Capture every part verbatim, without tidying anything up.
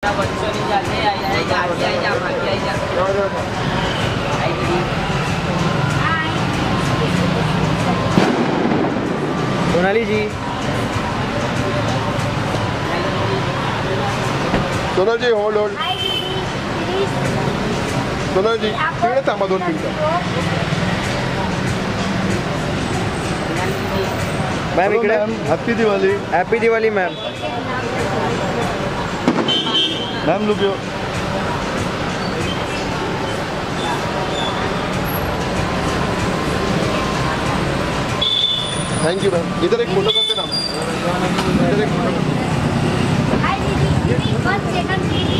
Sonali ji, Sonali ji hold hold Sonali ji तिकडे थांबा दोन मिनिटं. मैम इकडे. Happy Diwali. Happy Diwali ma'am. Ma'am look yo. Thank you ma'am. इधर एक फोटो करते ना. इधर एक फोटो. हाय दीदी, वन सेकंड दीदी.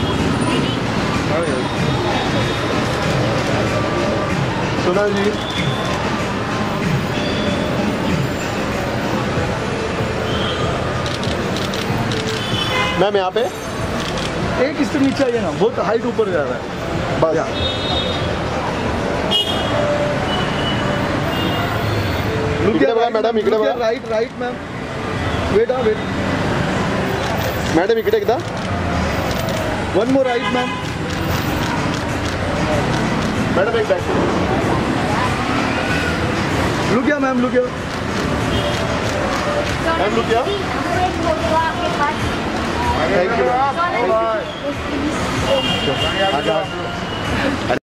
सोना जी मैम यहाँ पे एक स्टेप नीचे आइए ना, बहुत हाइट ऊपर जा रहा है. बस. इकडे बघा मॅडम, इकडे बघा. Right right ma'am. वेट आ वेट. मॅडम इकडे एकदा. One more right ma'am. Madam एक बैक. लुक या मैम, लुक या. मैम लुक या. एक फोटो आपके पास. Thank you. सोनाली,